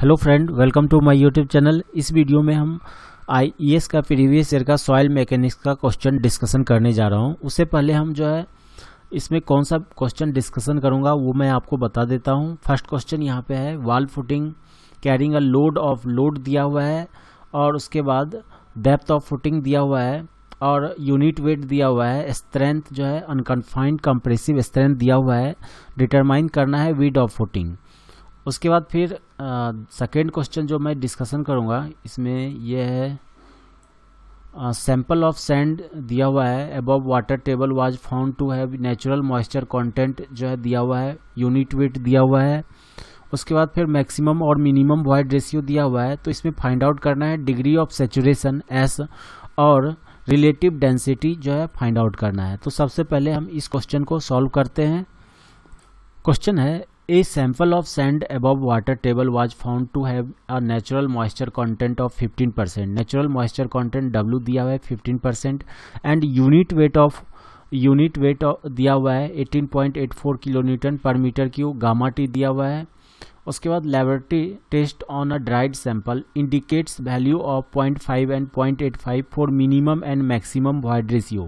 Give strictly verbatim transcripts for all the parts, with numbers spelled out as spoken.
Hello friend, welcome to my YouTube channel. इस video में हम आईईएस का प्रीवियस ईयर का सॉइल मैकेनिक्स का क्वेश्चन डिस्कशन करने जा रहा हूं। उससे पहले हम जो है इसमें कौन सा क्वेश्चन डिस्कशन करूंगा वो मैं आपको बता देता हूं। फर्स्ट क्वेश्चन यहां पे है, wall footing carrying a load of load दिया हुआ है और उसके बाद डेप्थ ऑफ फुटिंग दिया हुआ है और यूनिट वेट दिया हुआ है, स्ट्रेंथ जो है अनकन्फाइंड कंप्रेसिव स्ट्रेंथ दिया हुआ है, डिटरमाइन करना है विड्थ ऑफ फुटिंग। उसके बाद फिर सेकेंड क्वेश्चन जो मैं डिस्कशन करूंगा इसमें यह है, सैंपल ऑफ सैंड दिया हुआ है above water table was found to have natural moisture content जो है दिया हुआ है, यूनिट वेट दिया हुआ है। उसके बाद फिर मैक्सिमम और मिनिमम वॉइड रेशियो दिया हुआ है, तो इसमें फाइंड आउट करना है डिग्री ऑफ सैचुरेशन एस और रिलेटिव डेंसिटी जो है फाइंड आउट करना है। तो सबसे पहले हम इस क्वेश्चन को सॉल्व करते हैं। क्वेश्चन है, A sample of sand above water table was found to have a natural moisture content of fifteen percent. Natural moisture content W दिया हुआ है fifteen percent and unit weight of unit weight of दिया हुआ है eighteen point eight four kilonewton per meter cube, gamma T दिया हुआ है। उसके बाद laboratory test on a dried sample indicates value of zero point five and zero point eight five for minimum and maximum void ratio.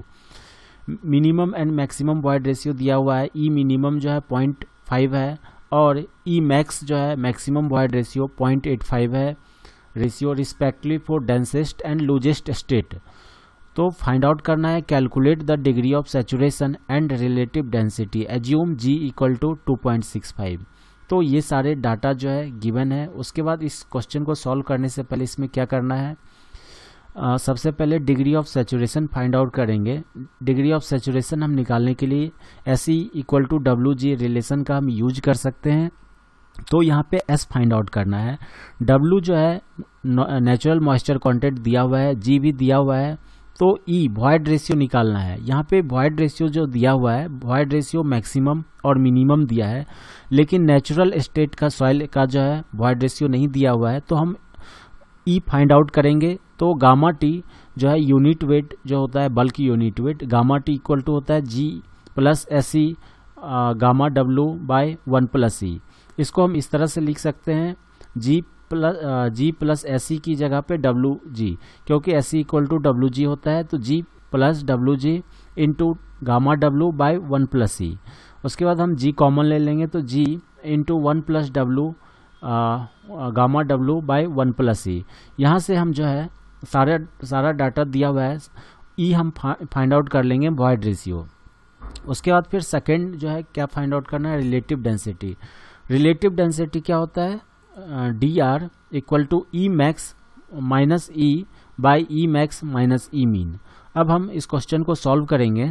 Minimum and maximum void ratio दिया हुआ है, E minimum जो है zero point five है और ई max जो है maximum void ratio zero point eight five है, ratio respectively for densest and loosest state. तो फाइंड आउट करना है calculate the degree of saturation and relative density, assume G equal to two point six five. तो ये सारे data जो है given है। उसके बाद इस क्वेश्चन को सॉल्व करने से पहले इसमें क्या करना है, Uh, सबसे पहले degree of saturation find out करेंगे। डिग्री ऑफ सैचुरेशन हम निकालने के लिए S E equal to W G relation का हम यूज कर सकते हैं। तो यहाँ पे एस फाइंड आउट करना है, डब्ल्यू जो है नेचुरल मॉइस्चर कंटेंट दिया हुआ है, जी भी दिया हुआ है, तो ई वॉइड रेशियो निकालना है। यहाँ पे वॉइड रेशियो जो दिया हुआ है, वॉइड रेशियो मैक्सिमम और मिनिमम दिया है, लेकिन नेचुरल स्टेट का सॉइल का जो है वॉइड रेशियो नहीं दिया हुआ है। तो हम ई फाइंड आउट करेंगे। तो गामा टी जो है यूनिट वेट जो होता है bulk unit weight, gamma T equal to होता है G plus S C gamma W by one plus E. इसको हम इस तरह से लिख सकते हैं, G plus G plus S C की जगह पे डब्ल्यू जी, क्योंकि S C equal to W G होता है, तो G plus W G into gamma W by one plus E. उसके बाद हम जी कॉमन ले लेंगे, तो G into one plus W gamma W by one plus E. यहाँ से हम जो है सारा सारा डाटा दिया हुआ है, ई हम फाइंड आउट कर लेंगे वॉइड रेशियो। उसके बाद फिर सेकंड जो है क्या फाइंड आउट करना है, रिलेटिव डेंसिटी। रिलेटिव डेंसिटी क्या होता है, D R equal to E max minus E by E max minus E min. अब हम इस क्वेश्चन को सॉल्व करेंगे।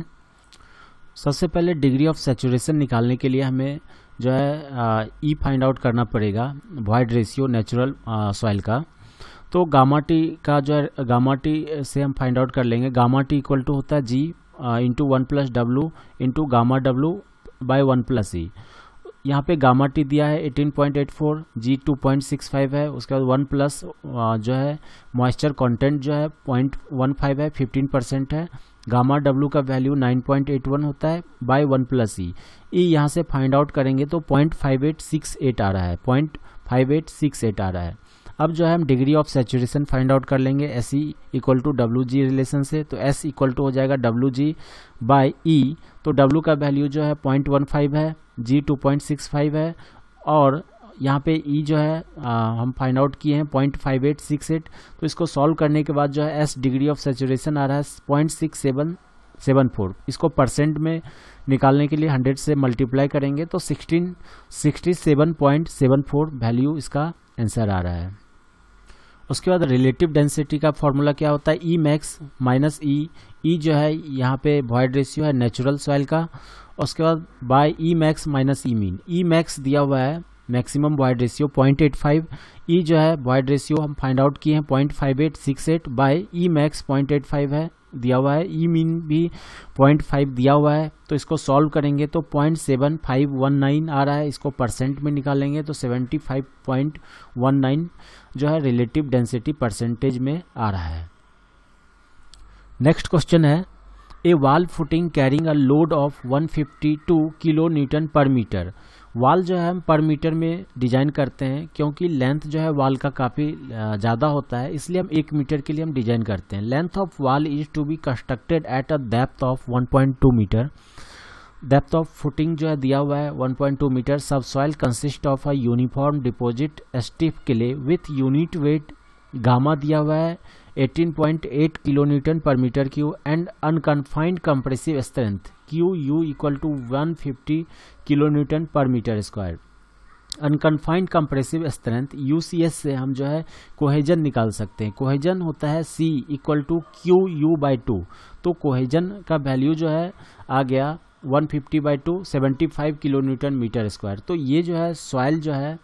सबसे पहले डिग्री ऑफ सैचुरेशन निकालने के लिए हमें जो है ई फाइंड आउट करना पड़ेगा, वॉइड रेशियो नेचुरल सॉइल का। तो गामा टी का जो है गामा टी से हम फाइंड आउट कर लेंगे। गामा टी इक्वल टू होता है G into one plus W into gamma W by one plus E. यहाँ पे गामा टी दिया है eighteen point eight four, G two point six five है। उसके बाद वन प्लस जो है मॉइस्चर कंटेंट जो है पॉइंट वन फाइव है, फिफ्टीन परसेंट है। गामा डब्ल्यू का value nine point eight one होता है by one plus E. E यहाँ से फाइंड आउट करेंगे तो point five eight six eight आ रहा है, point five eight six eight आ रहा है। अब जो है हम degree of saturation find out कर लेंगे S E equal to W G relation से। तो एस इक्वल टू हो जाएगा डब्ल्यू जी बाई ई। तो डब्ल्यू का वैल्यू जो है पॉइंट वन फाइव है, G two point six five है और यहाँ पे ई जो है आ, हम फाइंड आउट किए हैं point five eight six eight. तो इसको सॉल्व करने के बाद जो है एस डिग्री ऑफ सैचुरेशन आ रहा है point six seven seven four. इसको परसेंट में निकालने के लिए हंड्रेड से मल्टीप्लाई करेंगे तो sixteen sixty seven point seven four value इसका आंसर आ रहा है। उसके बाद रिलेटिव डेंसिटी का फॉर्मूला क्या होता है, ई मैक्स माइनस ई। ई जो है यहाँ पे वॉइड रेशियो है नेचुरल सॉइल का। उसके बाद by E max minus E min. E max दिया हुआ है maximum void ratio point eight five, E जो है वॉइड रेशियो हम फाइंड आउट किए हैं point five eight six eight by E max point eight five है दिया हुआ है, ई मीन भी पॉइंट फाइव दिया हुआ है। तो इसको सॉल्व करेंगे तो point seven five one nine आ रहा है, इसको परसेंट में निकालेंगे तो seventy five point one nine जो है रिलेटिव डेंसिटी परसेंटेज में आ रहा है। नेक्स्ट क्वेश्चन है, a wall footing carrying a load of one fifty two kilo Newton per metre wall जो है हम पर मीटर में डिजाइन करते हैं, क्योंकि लेंथ जो है वाल का काफ़ी ज़्यादा होता है, इसलिए हम एक मीटर के लिए हम डिजाइन करते हैं। Length of wall is to be constructed at a depth of one point two metre. Depth of footing जो है दिया हुआ है one point two metre. Subsoil consist of a uniform deposit stiff clay with unit weight gamma दिया हुआ है eighteen point eight kilo Newton per metre cube and unconfined compressive strength Q U equal to one fifty kilo Newton per metre square. Unconfined compressive strength UCS से हम जो है cohesion निकाल सकते हैं। कोहेजन होता है C equal to Q U by two. तो कोहेजन का वैल्यू जो है आ गया one fifty by two seventy five kilonewton metre square. तो ये जो है सॉइल जो है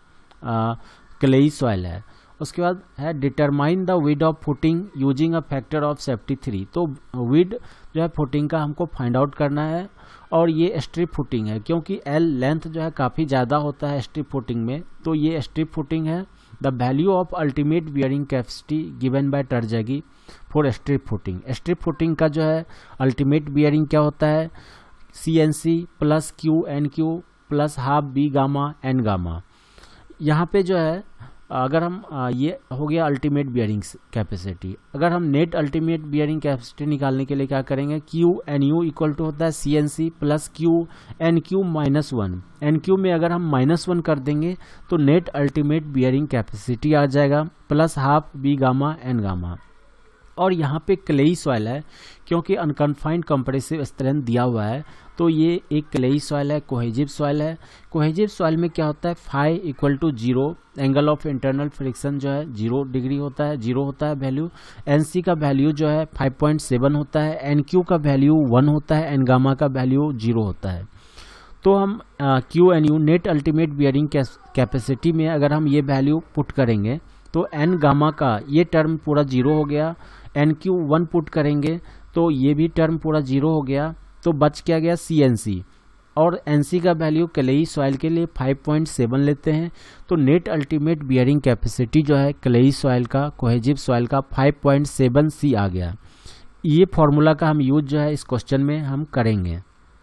क्लेई सॉइल है। उसके बाद है determine the width of footing using a factor of safety three. तो विड जो है फुटिंग का हमको फाइंड आउट करना है, और ये स्ट्रिप फुटिंग है, क्योंकि एल लेंथ जो है काफ़ी ज़्यादा होता है स्ट्रिप फुटिंग में, तो ये स्ट्रिप फुटिंग है। The value of ultimate bearing capacity given by Terzaghi for strip footing. Strip footing का जो है अल्टीमेट बियरिंग क्या होता है, C N C plus Q N Q plus half B gamma N gamma. यहाँ पे जो है अगर हम ये हो गया अल्टीमेट बियरिंग कैपेसिटी। अगर हम नेट अल्टीमेट बियरिंग कैपेसिटी निकालने के लिए क्या करेंगे, Q N U equal to होता है C N C plus Q N Q minus one. N Q में अगर हम माइनस वन कर देंगे तो नेट अल्टीमेट बियरिंग कैपेसिटी आ जाएगा plus half B gamma N gamma. और यहाँ पे क्लेई सॉइल है, क्योंकि अनकन्फाइंड कंप्रेसिव स्ट्रेंथ दिया हुआ है, तो ये एक क्लेई सॉइल है, कोहेजिव सॉइल है। कोहेजिव सॉइल में क्या होता है, phi equal to zero, angle of internal friction जो है जीरो डिग्री होता है, जीरो होता है वैल्यू। एनसी का वैल्यू जो है फाइव पॉइंट सेवन होता है, एनक्यू का वैल्यू वन होता है, एन गामा का वैल्यू जीरो होता है। तो हम Q N U net ultimate bearing capacity में अगर हम ये वैल्यू पुट करेंगे तो एन गामा का ये टर्म पूरा जीरो हो गया, एन क्यू वन पुट करेंगे तो ये भी टर्म पूरा जीरो हो गया, तो बच क्या गया सी एन सी। और एन सी का वैल्यू क्लेई सॉइल के लिए फाइव पॉइंट सेवन लेते हैं, तो नेट अल्टीमेट बियरिंग कैपेसिटी जो है क्लेई सॉइल का, कोहेजिव सॉइल का फाइव पॉइंट सेवन सी आ गया। ये फॉर्मूला का हम यूज जो है इस क्वेश्चन में हम करेंगे।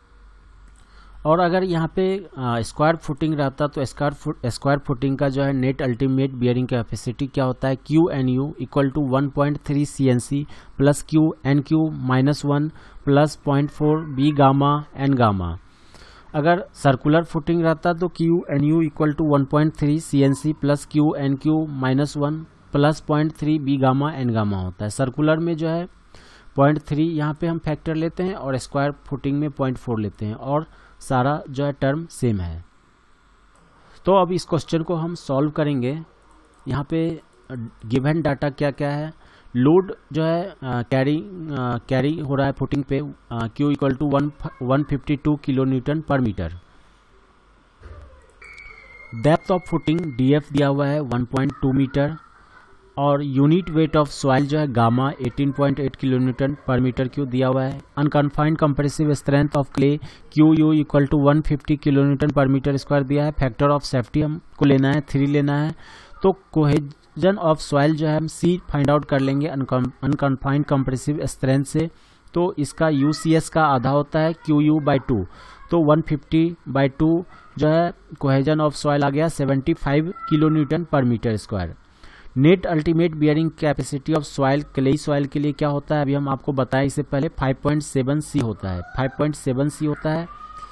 और अगर यहाँ पे स्क्वायर फुटिंग रहता तो स्क्वायर फुट स्क्वायर फुटिंग का जो है नेट अल्टीमेट बियरिंग कैपेसिटी क्या होता है, Q N U equal to one point three C N C plus Q N Q minus one plus point four B gamma N gamma. अगर circular footing रहता तो Q N U equal to one point three C N C plus Q N Q minus one plus point three B gamma N gamma होता है। Circular में जो है point three यहाँ पे हम फैक्टर लेते हैं और स्क्वायर फुटिंग में पॉइंट फोर लेते हैं, और सारा जो है टर्म सेम है। तो अब इस क्वेश्चन को हम सॉल्व करेंगे। यहाँ पे गिवन डाटा क्या क्या है, लोड जो है कैरी कैरी हो रहा है फुटिंग पे Q equal to one one fifty two kilo Newton per metre. Depth of footing D F दिया हुआ है वन पॉइंट टू मीटर, और यूनिट वेट ऑफ सॉइल जो है gamma eighteen point eight kilo Newton per metre cube दिया हुआ है। Unconfined compressive strength of clay Q U equal to one fifty kilo Newton per metre square दिया है। Factor of safety हमको लेना है थ्री लेना है। तो कोहेजन ऑफ सॉइल जो है हम सी फाइंड आउट कर लेंगे अनकन्फाइंड कंप्रेसिव स्ट्रेंथ से। तो इसका यू सी एस का आधा होता है क्यू यू बाई टू, तो वन फिफ्टी बाई टू जो है कोहेजन ऑफ सॉइल आ गया seventy five kilo Newton per metre square. Net ultimate bearing capacity of soil clayey soil के लिए क्या होता है, अभी हम आपको बताएं इससे पहले फाइव पॉइंट सेवन सी होता है, फाइव पॉइंट सेवन सी होता है।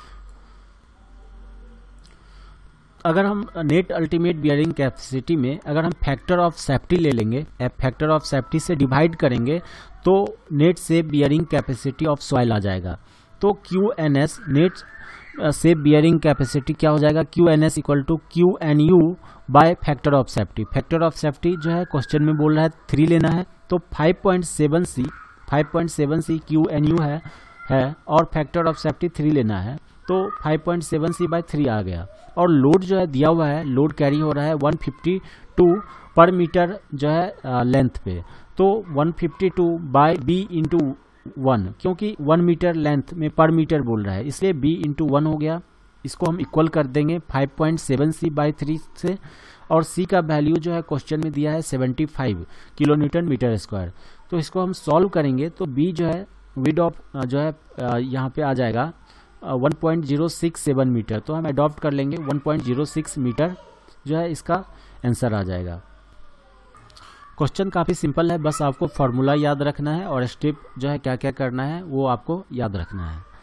अगर हम नेट अल्टीमेट बियरिंग कैपेसिटी में अगर हम फैक्टर ऑफ सेफ्टी ले लेंगे, फैक्टर ऑफ सेफ्टी से डिवाइड करेंगे तो नेट से बियरिंग कैपेसिटी ऑफ सॉइल आ जाएगा। तो क्यू एन एस नेट से बियरिंग कैपेसिटी क्या हो जाएगा, Q N S equal to Q N U by factor of safety. Factor of safety जो है क्वेश्चन में बोल रहा है थ्री लेना है, तो five point seven C five point seven C Q N U है है और फैक्टर ऑफ सेफ्टी थ्री लेना है, तो five point seven C by three आ गया। और लोड जो है दिया हुआ है, लोड कैरी हो रहा है one fifty two per metre जो है लेंथ पे, तो one fifty two by B into one, क्योंकि वन मीटर लेंथ में पर मीटर बोल रहा है इसलिए b इंटू वन हो गया। इसको हम इक्वल कर देंगे five point seven C by three से, और c का वैल्यू जो है क्वेश्चन में दिया है seventy five kilonewton metre square. तो इसको हम सॉल्व करेंगे तो b जो है विड ऑफ जो है यहाँ पे आ जाएगा one point zero six seven metre, तो हम अडॉप्ट कर लेंगे one point zero six metre जो है इसका आंसर आ जाएगा। क्वेश्चन काफ़ी सिंपल है, बस आपको फार्मूला याद रखना है और स्टेप जो है क्या क्या करना है वो आपको याद रखना है।